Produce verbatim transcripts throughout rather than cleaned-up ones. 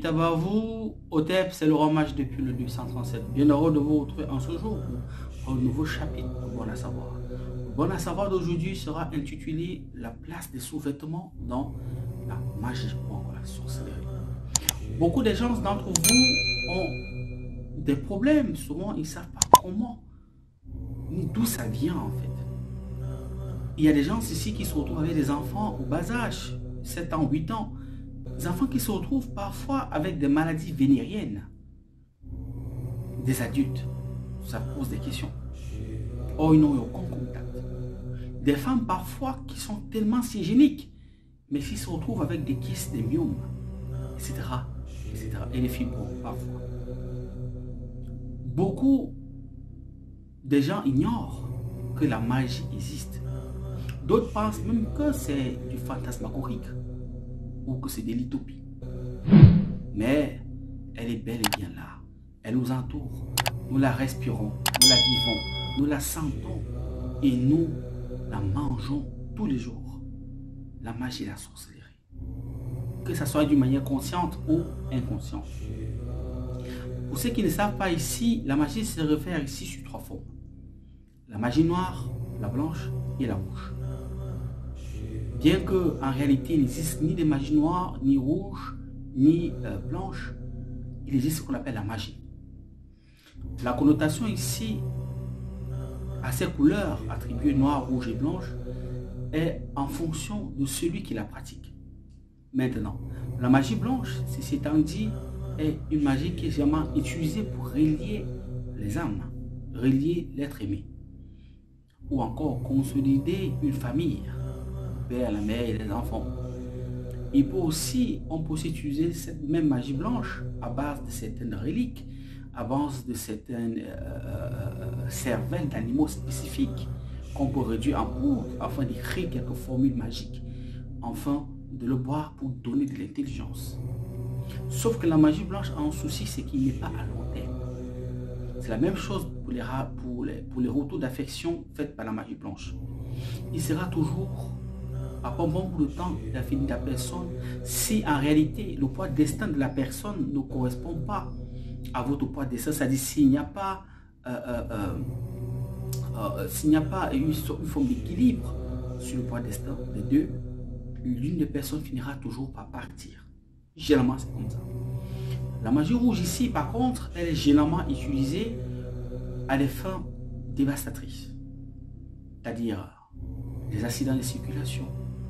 Tabarvou, Otep, c'est le roi mage depuis le deux cent trente-sept. Bien heureux de vous retrouver en ce jour pour un nouveau chapitre de Bon à savoir. Bon à savoir d'aujourd'hui sera intitulé La place des sous-vêtements dans la magie ou encore la sorcellerie. Beaucoup de gens d'entre vous ont des problèmes, souvent ils ne savent pas comment, ni d'où ça vient en fait. Il y a des gens ici qui se retrouvent avec des enfants au bas âge, sept ans, huit ans, des enfants qui se retrouvent parfois avec des maladies vénériennes, des adultes, ça pose des questions. Or, ils n'ont eu aucun contact. Des femmes parfois qui sont tellement hygiéniques, mais qui se retrouvent avec des kystes, des myomes, et cetera, et cetera. Et les fibromes parfois. Beaucoup de gens ignorent que la magie existe. D'autres pensent même que c'est du fantasmagorique ou que c'est de l'utopie. Mais elle est bel et bien là. Elle nous entoure. Nous la respirons, nous la vivons, nous la sentons et nous la mangeons tous les jours. La magie et la sorcellerie. Que ce soit d'une manière consciente ou inconsciente. Pour ceux qui ne savent pas ici, la magie se réfère ici sur trois formes. La magie noire, la blanche et la rouge. Bien que en réalité il n'existe ni des magies noires, ni rouges, ni euh, blanches, il existe ce qu'on appelle la magie. La connotation ici à ces couleurs attribuées noires, rouges et blanches est en fonction de celui qui la pratique. Maintenant, la magie blanche, ceci étant dit, est une magie qui est généralement utilisée pour relier les âmes, relier l'être aimé, ou encore consolider une famille, le père, la mère et les enfants. Il peut aussi, on peut aussi utiliser cette même magie blanche à base de certaines reliques, à base de certaines euh, cervelles d'animaux spécifiques qu'on peut réduire en poudre afin d'écrire quelques formules magiques, enfin de le boire pour donner de l'intelligence. Sauf que la magie blanche a un souci, c'est qu'il n'est pas à long terme. C'est la même chose pour les, pour les, pour les retours d'affection faits par la magie blanche. Il sera toujours, après un bon bout de temps, la fin de la personne, si en réalité le poids destin de la personne ne correspond pas à votre poids destin, c'est-à-dire s'il n'y a pas, euh, euh, euh, euh, s'il n'y a pas une, une forme d'équilibre sur le poids destin des deux, l'une des personnes finira toujours par partir. Généralement, c'est comme ça. La magie rouge ici, par contre, elle est généralement utilisée à des fins dévastatrices. C'est-à-dire les accidents de circulation,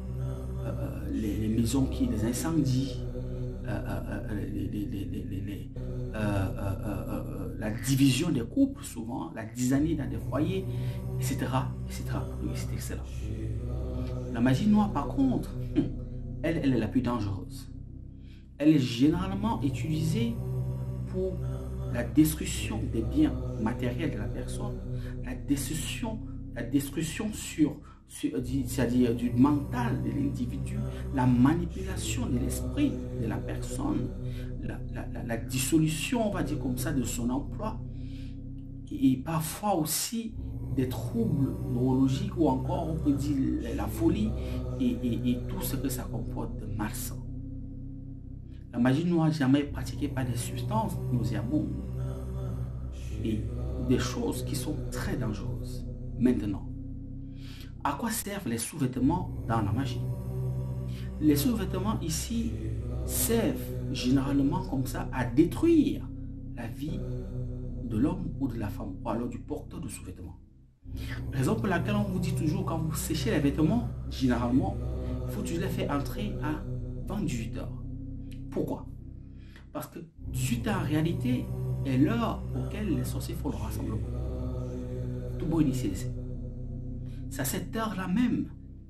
euh, les, les maisons qui, les incendies, euh, euh, les, les, les, les, les, euh, euh, euh, la division des couples, souvent, la dizaine dans des foyers, et cetera, et cetera. Oui, c'est excellent. La magie noire, par contre, elle, elle est la plus dangereuse. Elle est généralement utilisée pour la destruction des biens matériels de la personne, la destruction, la destruction sur, sur c'est-à-dire du mental de l'individu, la manipulation de l'esprit de la personne, la, la, la, la dissolution, on va dire comme ça, de son emploi, et parfois aussi des troubles neurologiques ou encore on peut dire la folie et, et, et tout ce que ça comporte de malsain. La magie noire n'est jamais pratiquée par des substances nauséabondes et des choses qui sont très dangereuses. Maintenant, à quoi servent les sous-vêtements dans la magie? Les sous-vêtements ici servent généralement comme ça à détruire la vie de l'homme ou de la femme ou alors du porteur de sous-vêtements. Raison pour laquelle on vous dit toujours quand vous séchez les vêtements, généralement, il faut toujours les faire entrer à vingt-huit heures. Pourquoi? Parce que dix-huit heures en réalité est l'heure auquel les sorciers font le rassemblement. Tout bon initié. C'est à cette heure-là même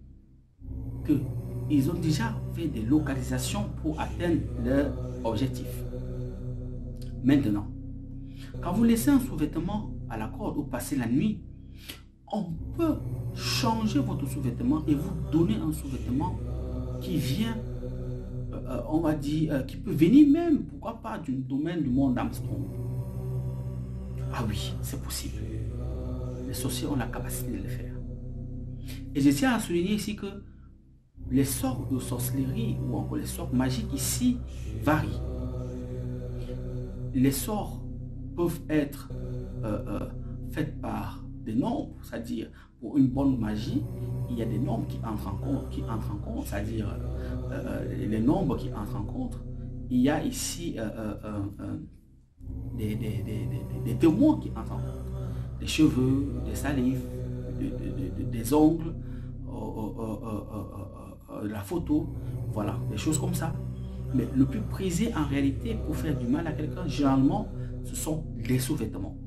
qu'ils ont déjà fait des localisations pour atteindre leur objectif. Maintenant, quand vous laissez un sous-vêtement à la corde ou passer la nuit, on peut changer votre sous-vêtement et vous donner un sous-vêtement qui vient, euh, on va dire, euh, qui peut venir même, pourquoi pas, du domaine du monde Armstrong. Ah oui, c'est possible. Les sorciers ont la capacité de le faire. Et je tiens à souligner ici que les sorts de sorcellerie ou encore les sorts magiques ici varient. les sorts peuvent être euh, euh, faits par des nombres, c'est-à-dire pour une bonne magie, il y a des nombres qui entrent en compte, qui entrent en compte, c'est-à-dire euh, les nombres qui entrent en compte. Il y a ici euh, euh, euh, des, des, des, des, des témoins qui entrent en compte, des cheveux, des salives, de, de, de, des ongles, euh, euh, euh, euh, euh, la photo, voilà, des choses comme ça. Mais le plus prisé en réalité pour faire du mal à quelqu'un, généralement, ce sont les sous-vêtements.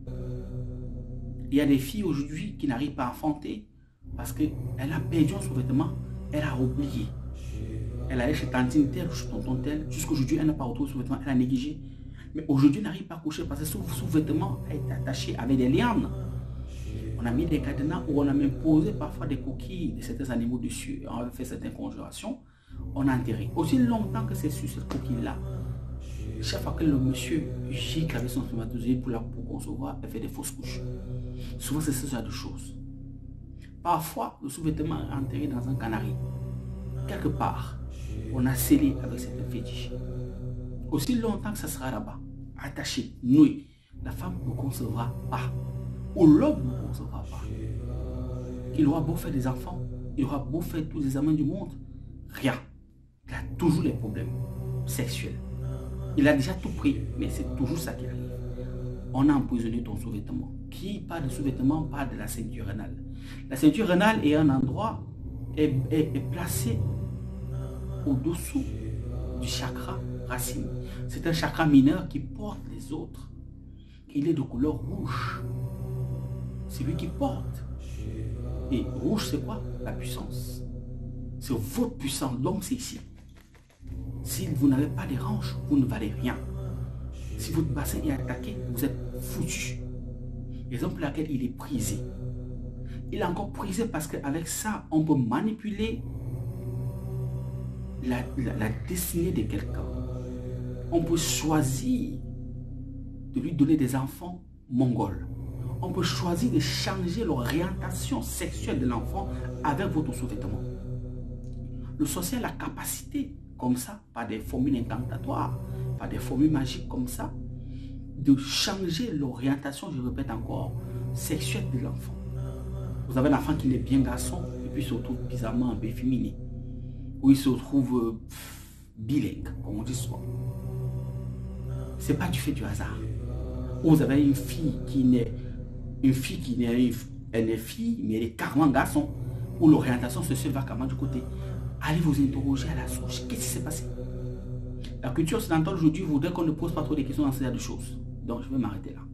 Il y a des filles aujourd'hui qui n'arrivent pas à enfanter parce qu'elle a perdu un sous-vêtement, elle a oublié. Elle allait chez tantine telle, chez tonton tel, jusqu'aujourd'hui elle n'a pas retrouvé sous-vêtement, elle a négligé. Mais aujourd'hui elle n'arrive pas à coucher parce que ce sous-vêtement a été attaché avec des lianes. On a mis des cadenas où on a même posé parfois des coquilles de certains animaux dessus, on a fait certaines conjurations, on a enterré. Aussi longtemps que c'est sur cette coquille-là, chaque fois que le monsieur gicle avec son spermatozoïde pour, la, pour concevoir, elle fait des fausses couches. Souvent, c'est ce genre de choses. Parfois, le sous-vêtement est enterré dans un canari. Quelque part, on a scellé avec cette fétiche. Aussi longtemps que ça sera là-bas, attaché, noué, la femme ne concevra pas. Ou l'homme ne concevra pas. Il aura beau faire des enfants, il aura beau faire tous les examens du monde, rien. Il a toujours les problèmes sexuels. Il a déjà tout pris, mais c'est toujours ça qui arrive. On a empoisonné ton sous-vêtement. Qui parle de sous-vêtement parle de la ceinture rénale. La ceinture rénale est un endroit, est, est, est placé au-dessous du chakra racine. C'est un chakra mineur qui porte les autres. Il est de couleur rouge. C'est lui qui porte. Et rouge, c'est quoi? La puissance. C'est votre puissance. Donc, c'est ici. Si vous n'avez pas de hanches, vous ne valez rien. Si votre bassin est attaqué, vous êtes foutu. Raison pour laquelle il est prisé. Il est encore prisé parce qu'avec ça, on peut manipuler la, la, la destinée de quelqu'un. On peut choisir de lui donner des enfants mongols. On peut choisir de changer l'orientation sexuelle de l'enfant avec votre sous-vêtement. Le sorcier a la capacité, comme ça, par des formules incantatoires, par des formules magiques comme ça, de changer l'orientation, je répète encore, sexuelle de l'enfant. Vous avez un enfant qui est bien garçon et puis se retrouve bizarrement un peu féminin. Ou il se retrouve euh, bilingue, comme on dit souvent. Ce n'est pas du fait du hasard. Ou vous avez une fille qui n'est une fille qui n'est elle est fille, mais elle est carrément garçon. Ou l'orientation sexuelle va carrément du côté. Allez vous interroger à la source. Qu'est-ce qui s'est passé? La culture occidentale aujourd'hui voudrait qu'on ne pose pas trop de questions dans ce genre de choses. Donc je vais m'arrêter là.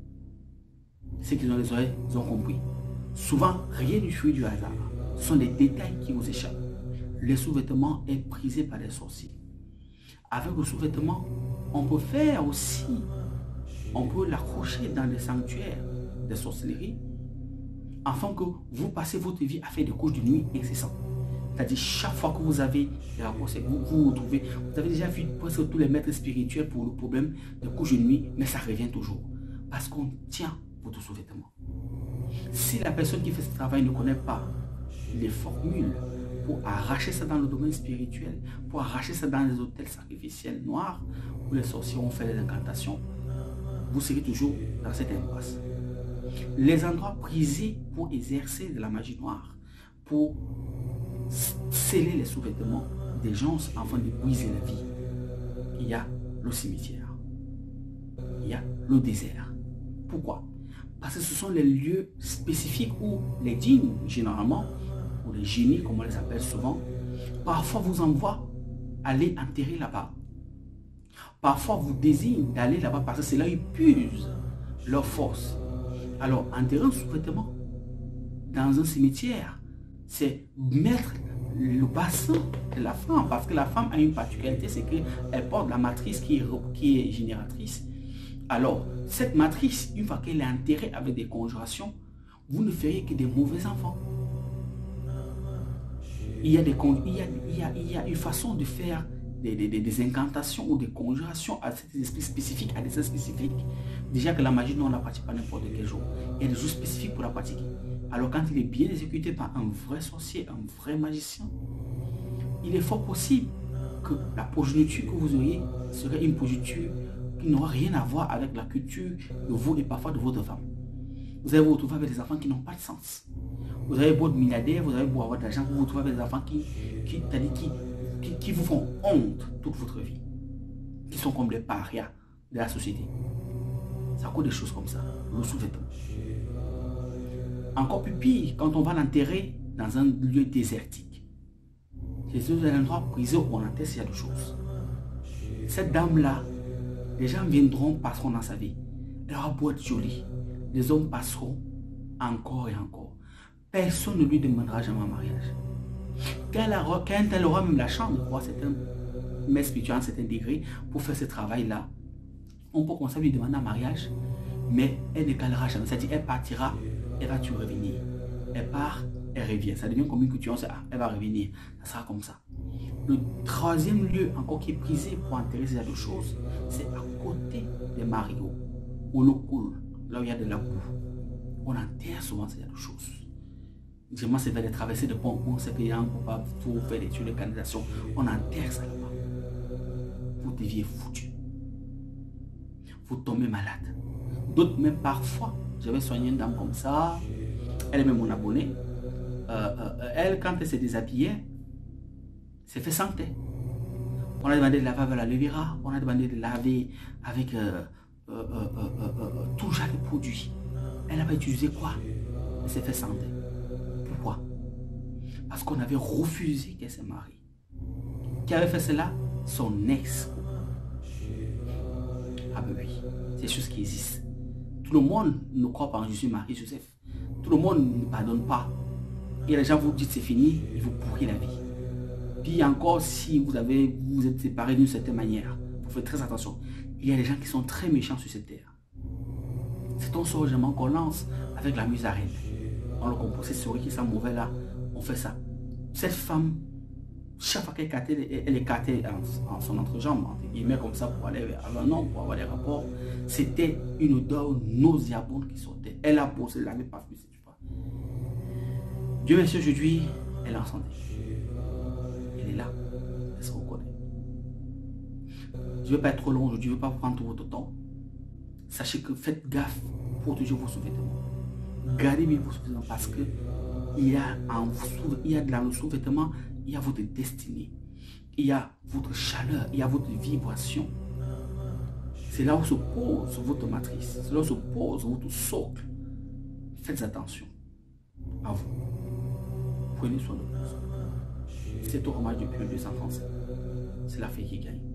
Ceux qui ont les oreilles, ils ont compris. Souvent, rien du fruit du hasard. Ce sont des détails qui vous échappent. Le sous-vêtement est prisé par les sorciers. Avec le sous-vêtement, on peut faire aussi, on peut l'accrocher dans des sanctuaires de sorcellerie, afin que vous passez votre vie à faire des couches de nuit incessantes. C'est-à-dire, chaque fois que vous avez des rapports, vous vous retrouvez, vous avez déjà vu presque tous les maîtres spirituels pour le problème de couches de nuit, mais ça revient toujours. Parce qu'on tient votre sous-vêtement. Si la personne qui fait ce travail ne connaît pas les formules pour arracher ça dans le domaine spirituel, pour arracher ça dans les hôtels sacrificiels noirs, où les sorciers ont fait des incantations, vous serez toujours dans cette impasse. Les endroits prisés pour exercer de la magie noire, pour sceller les sous-vêtements des gens afin de briser la vie. Il y a le cimetière. Il y a le désert. Pourquoi? Parce que ce sont les lieux spécifiques où les djinns, généralement, ou les génies, comme on les appelle souvent, parfois vous envoient aller enterrer là-bas. Parfois vous désignent d'aller là-bas parce que c'est là où ils puisent leur force. Alors, enterrer un sous-vêtement dans un cimetière, c'est mettre le bassin de la femme, parce que la femme a une particularité, c'est qu'elle porte la matrice qui est, qui est génératrice. Alors, cette matrice, une fois qu'elle est enterrée avec des conjurations, vous ne ferez que des mauvais enfants. Il y a, des, il y a, il y a, il y a une façon de faire des, des, des incantations ou des conjurations à ces esprits spécifiques, à des esprits spécifiques. Déjà que la magie, nous, on ne la pratique pas n'importe quel jour. Il y a des jours spécifiques pour la pratiquer. Alors quand il est bien exécuté par un vrai sorcier, un vrai magicien, il est fort possible que la progéniture que vous auriez serait une progéniture qui n'aura rien à voir avec la culture de vous et parfois de votre femme. Vous allez vous retrouver avec des enfants qui n'ont pas de sens. Vous avez beau être milliardaire, vous avez beau avoir de l'argent, vous vous retrouvez avec des enfants qui, qui, qui, qui, qui vous font honte toute votre vie. Qui sont comme les parias de la société. Ça cause des choses comme ça, le sous-vêtement. Encore plus pire, quand on va l'enterrer dans un lieu désertique. C'est un endroit prisé où on enterre ce genre de choses. Cette dame-là, les gens viendront, passeront dans sa vie. Elle aura beau être jolie. Les hommes passeront encore et encore. Personne ne lui demandera jamais un mariage. Quand elle aura même la chance de voir certains maîtres spirituels à un certain degré pour faire ce travail-là, on peut commencer à lui demander un mariage, mais elle ne calera jamais. C'est-à-dire elle partira, elle va tu revenir. Elle part, elle revient. Ça devient comme une couture, ah, elle va revenir. Ça sera comme ça. Le troisième lieu encore qui est prisé pour enterrer ces deux choses, c'est à côté des marigots, où l'eau coule, là où il y a de la boue. On enterre souvent ces deux choses. Généralement, c'est vers les traversées de pont, on sait qu'il y a un coupable pour faire des tuyaux de canalisation. On enterre ça là-bas. Vous deviez foutu. Vous tombez malade. D'autres même parfois, j'avais soigné une dame comme ça, elle est même mon abonnée. Euh, euh, elle, quand elle s'est déshabillée, s'est fait santé. On a demandé de laver avec la levira, on a demandé de laver avec euh, euh, euh, euh, euh, tout genre de produits. Elle n'a pas utilisé quoi? Elle s'est fait santé. Pourquoi? Parce qu'on avait refusé qu'elle se marie. Qui avait fait cela? Son ex. Ah ben oui, c'est des choses qui existent. Tout le monde ne croit pas en Jésus, Marie, Joseph. Tout le monde ne pardonne pas. Et les gens vous disent c'est fini, ils vous pourrissent la vie. Puis encore, si vous avez, vous êtes séparés d'une certaine manière, vous faites très attention. Il y a des gens qui sont très méchants sur cette terre. C'est un sort qu'on lance avec la musarène. On le compose, c'est souris qui sent mauvais là, on fait ça. Cette femme, chaque fois qu'elle écartait, elle écartait en, en son entrejambe, il met comme ça pour aller vers un homme, pour avoir des rapports. C'était une odeur nauséabonde qui sortait. Elle a posé, elle n'avait pas fait, tu vois. Dieu merci, aujourd'hui, elle est en santé. Elle est là, elle se reconnaît. Je ne vais pas être trop long aujourd'hui, je ne vais pas prendre tout votre temps. Sachez que faites gaffe pour toujours vos sous-vêtements. Gardez bien vos sous-vêtements parce que il y a, en, il y a dans le sous-vêtement, il y a votre destinée. Il y a votre chaleur, il y a votre vibration. C'est là où se pose votre matrice. C'est là où se pose votre socle. Faites attention à vous. Prenez soin de vous. C'est au hommage depuis le deux cent trente-sept. C'est la fée qui gagne.